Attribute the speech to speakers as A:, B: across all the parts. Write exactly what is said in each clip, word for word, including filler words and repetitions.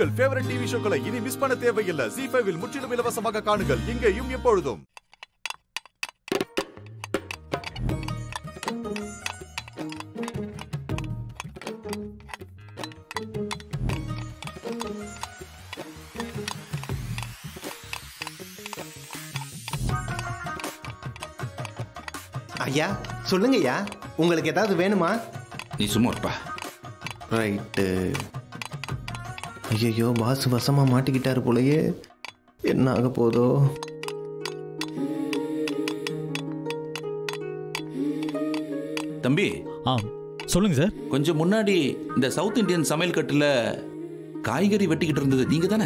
A: உங்கள் favourite TV ஷோக்களை இனி miss பண்ண தேவையில்லை. ஜீ ஃபைவ் இல் முற்றிலும் இலவசமாக காணுங்கள். இங்கேயும் எப்பொழுதும்.
B: ஐயா சொல்லுங்க ஐயா, உங்களுக்கு ஏதாவது வேணுமா?
C: நீ சும்மா இருப்பா.
B: ரைட்டு. ஐயோ பாஸ் வசமா மாட்டிக்கிட்டாரு போலயே, என்ன ஆக போதோ?
C: தம்பி.
D: ஆ சொல்லுங்க சார்.
C: கொஞ்சம் முன்னாடி இந்த சவுத் இந்தியன் சமையல் கட்டுல காய்கறி வெட்டிக்கிட்டு இருந்தது நீங்க தானே?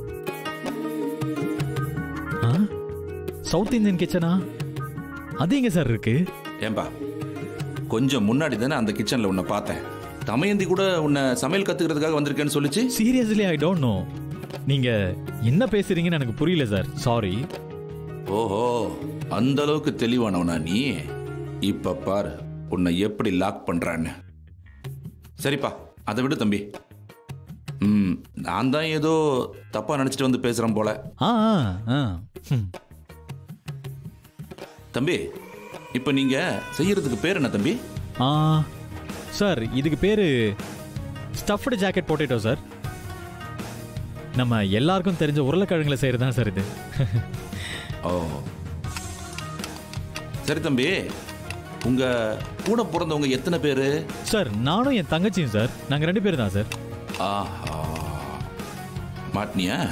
D: சவுத் இந்தியன் கிச்சனா? அது எங்க சார் இருக்கு?
C: ஏம்பா, கொஞ்சம் முன்னாடி தானே அந்த கிச்சன்ல உன்னை பார்த்தேன். தமயந்தி கூட உன்னை சமையல் கத்துக்கிறதுக்காக வந்திருக்கேன்னு சொல்லிச்சு.
D: Seriously I don't know. நீங்க என்ன பேசுறீங்கன்னு எனக்கு புரியல சார், சாரி.
C: ஓஹோ, அந்த அளவுக்கு தெளிவானவனா நீ? இப்ப பாரு உன்னை எப்படி லாக் பண்றான்னு. சரிப்பா, அதை விடு தம்பி. ம் நான் தான் ஏதோ தப்பா நினைச்சிட்டு வந்து பேசுறேன் போல.
D: ஆ ஆ
C: தம்பி, இப்போ நீங்க செய்யறதுக்கு பேர் என்ன தம்பி?
D: ஆ சார், இதுக்கு பேரு ஸ்டஃப்டு ஜாக்கெட் பொட்டேட்டோ சார். நம்ம எல்லாருக்கும் தெரிஞ்ச உருளைக்கிழங்குல செய்யறது தான் சார் இது.
C: ஓ சரி தம்பி, உங்க கூட பிறந்தவங்க எத்தனை பேரு?
D: சார் நானும் என் தங்கச்சியும் சார், நாங்க ரெண்டு பேர் தான் சார்.
C: ஆஹா, மாட்டினியா?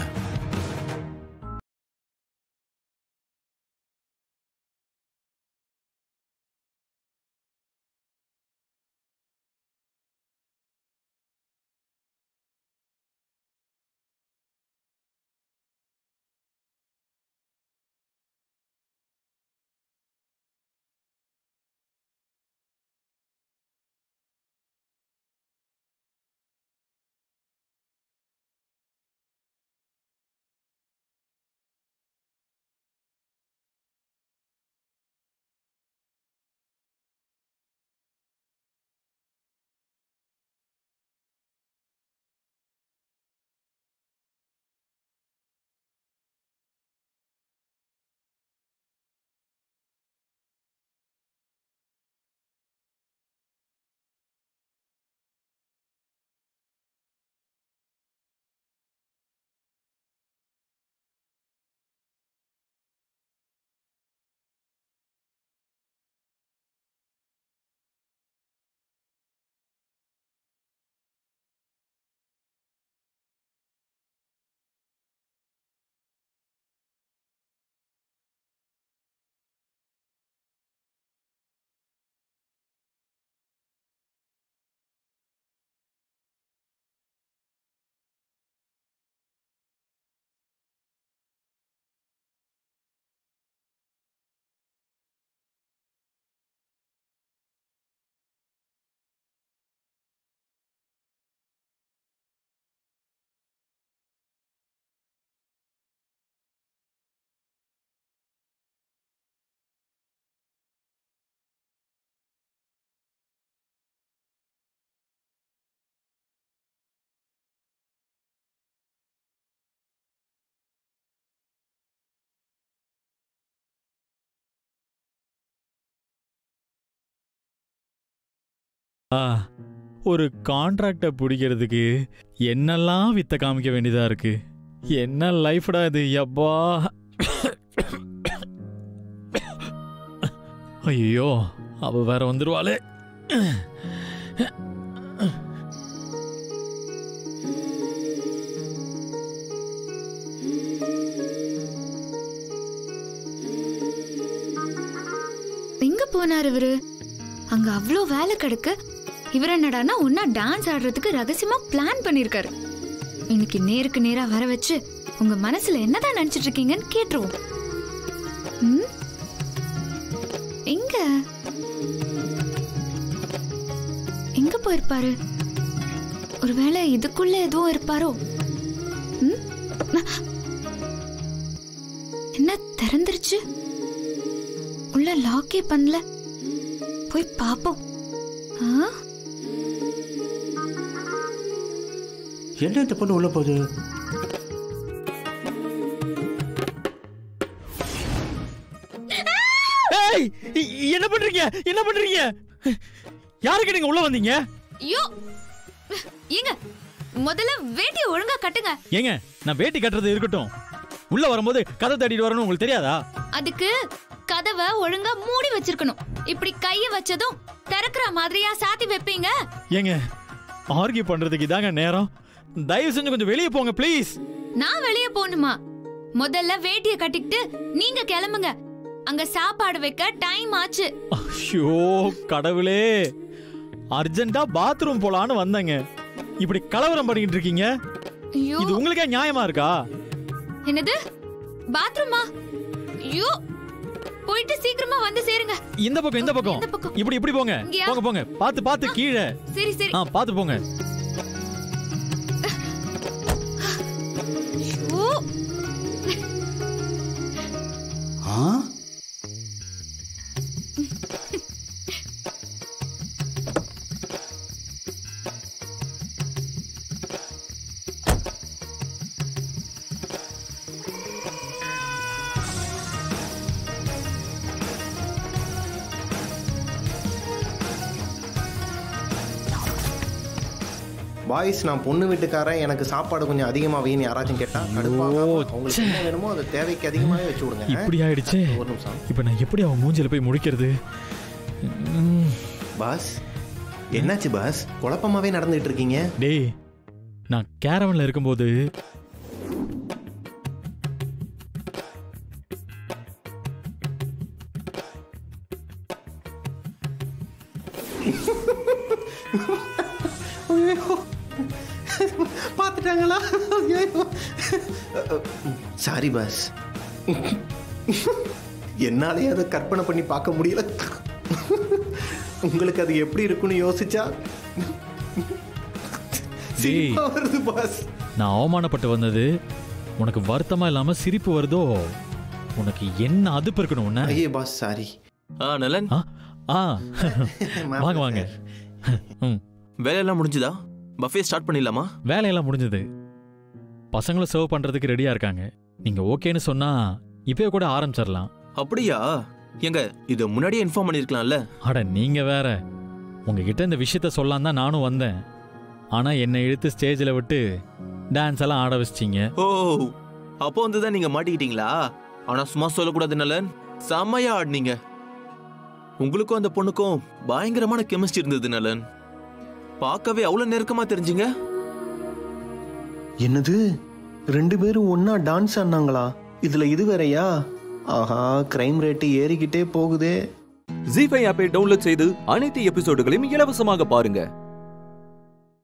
D: ஒரு கான்ட்ராக்டை பிடிக்கிறதுக்கு என்னெல்லாம் வித்த காமிக்க வேண்டியதா இருக்கு. என்ன லைஃப்டா இது யப்பா. ஐயோ, அவ வேற வந்துருவாளே.
E: எங்க போனார் இவரு? அங்க அவ்வளோ வேலை கிடக்கு. இவர் என்னடானா ஒன்னா டான்ஸ் ஆடுறதுக்கு ரகசியமா பிளான் பண்ணிருக்காரு. இன்னைக்கு நேருக்கு நேரா வர வச்சு உங்க மனசுல என்னதான் நினைச்சிட்டு இருக்கீங்கன்னு கேட்டுருவோம். எங்க எங்க போயிருப்பாரு? ஒருவேளை இதுக்குள்ள எதுவும் இருப்பாரோ? என்ன திறந்துருச்சு? உள்ள லாக்கே பண்ணல. போய் பாப்போம்.
B: என்ன இந்த பொண்ணு உள்ள போகுது?
D: ஏய், என்ன பண்றீங்க? என்ன பண்றீங்க? யாருக்கு நீங்க உள்ள வந்தீங்க?
E: ஐயோ ஏங்க, முதல்ல வேட்டியை ஒழுங்கா கட்டுங்க.
D: ஏங்க, நான் வேட்டி கட்டுறது இருக்கட்டும், உள்ள வரும்போது கதை தட்டிட்டு வரணும் உங்களுக்கு தெரியாதா?
E: அதுக்கு கதவை ஒழுங்கா மூடி வச்சிருக்கணும். இப்படி கைய வச்சதும் திறக்கிற மாதிரியா சாத்தி வைப்பீங்க?
D: ஏங்க, ஆர்கியூ பண்றதுக்கு இதாங்க நேரம். தயவு செஞ்சு கொஞ்சம் வெளியே போங்க ப்ளீஸ்.
E: நான் வெளியே போகணுமா? முதல்ல வேட்டியை கட்டிக்கிட்டு நீங்க கிளம்புங்க. அங்க சாப்பாடு வைக்க டைம் ஆச்சு.
D: ஐயோ கடவுளே, அர்ஜென்ட்டா பாத்ரூம் போலான்னு வந்தேங்க, இப்படி கலவரம் பண்ணிட்டு இருக்கீங்க.
E: ஐயோ,
D: இது உங்களுக்கே நியாயமா இருக்கா?
E: என்னது பாத்ரூமா? ஐயோ, போயிட்டு சீக்கிரமா வந்து சேருங்க.
D: இந்த பக்கம் இந்த பக்கம்
E: இந்த பக்கம்.
D: இப்படி இப்படி போங்க.
E: இங்கயா?
D: போங்க போங்க, பாத்து பாத்து கீழே.
E: சரி சரி.
D: ஆ பாத்து போங்க.
E: ஓ
B: ஆ பாய்ஸ், நான் பொண்ணு வீட்டுக்காரன், எனக்கு சாப்பாடு கொஞ்சம் அதிகமாக வேணும் யாராச்சும் கேட்டா கடுப்பாக உங்களுக்கு என்ன வேணுமோ அதை தேவைக்கு அதிகமாகவே வச்சு விடுங்க.
D: இப்படி ஆயிடுச்சு.
B: ஒரு நிமிஷம்.
D: இப்போ நான் எப்படி அவன் மூஞ்சில போய் முடிக்கிறது?
B: பாஸ், என்னாச்சு பாஸ்? குழப்பமாவே நடந்துட்டு இருக்கீங்க.
D: டேய், நான் கேரவன்ல இருக்கும்போது
B: பார்த்துட்டாங்களா? சாரி பாஸ், என்னாலே அதை கற்பனை பண்ணி பார்க்க முடியல. உங்களுக்கு அது எப்படி இருக்குன்னு யோசிச்சா சிரிப்பா வருது பாஸ்.
D: நான் அவமானப்பட்டு வந்தது உனக்கு வருத்தமா இல்லாம சிரிப்பு வருதோ? உனக்கு என்ன அதுப்பு இருக்கணும் உன்ன?
B: ஐயே பாஸ், சாரி.
F: ஆ நலன்,
D: ஆ ஆ வாங்க வாங்க. ம்,
F: வேலையெல்லாம் முடிஞ்சுதா? பஃபே ஸ்டார்ட் பண்ணிடலாமா?
D: வேலையெல்லாம் முடிஞ்சது. பசங்களும் சர்வ் பண்றதுக்கு ரெடியா இருக்காங்க. நீங்க ஓகேன்னு சொன்னா இப்பவே கூட ஆரம்பிச்சிடலாம்.
F: அப்படியா? எங்க இது முன்னாடியே இன்ஃபார்ம் பண்ணிருக்கலாம்ல?
D: அட நீங்க வேற, உங்ககிட்ட இந்த விஷயத்த சொல்லலாம் தான் நானும் வந்தேன். ஆனா என்னை இழுத்து ஸ்டேஜில் விட்டு டான்ஸ் எல்லாம் ஆட வச்சிட்டீங்க.
F: ஓ, அப்போ வந்து தான் நீங்க மாட்டிக்கிட்டீங்களா? ஆனா சும்மா சொல்லக்கூடாது நலன், செம்மையா ஆடினீங்க. உங்களுக்கும் அந்த பொண்ணுக்கும் பயங்கரமான கெமிஸ்ட்ரி இருந்தது நலன். பார்க்கவே அவ்வளவு நெருக்கமா தெரிஞ்சுங்க.
B: என்னது, ரெண்டு பேரும் ஒன்னா டான்ஸ் ஆடினாங்களா? இதுல இது வேறயா? ஆஹா, கிரைம் ரேட்டு ஏறிக்கிட்டே போகுதே.
G: ஜீ ஃபைவ் ஆப்பை டவுன்லோட் செய்து அனைத்து எபிசோடுகளையும் இலவசமாக பாருங்க.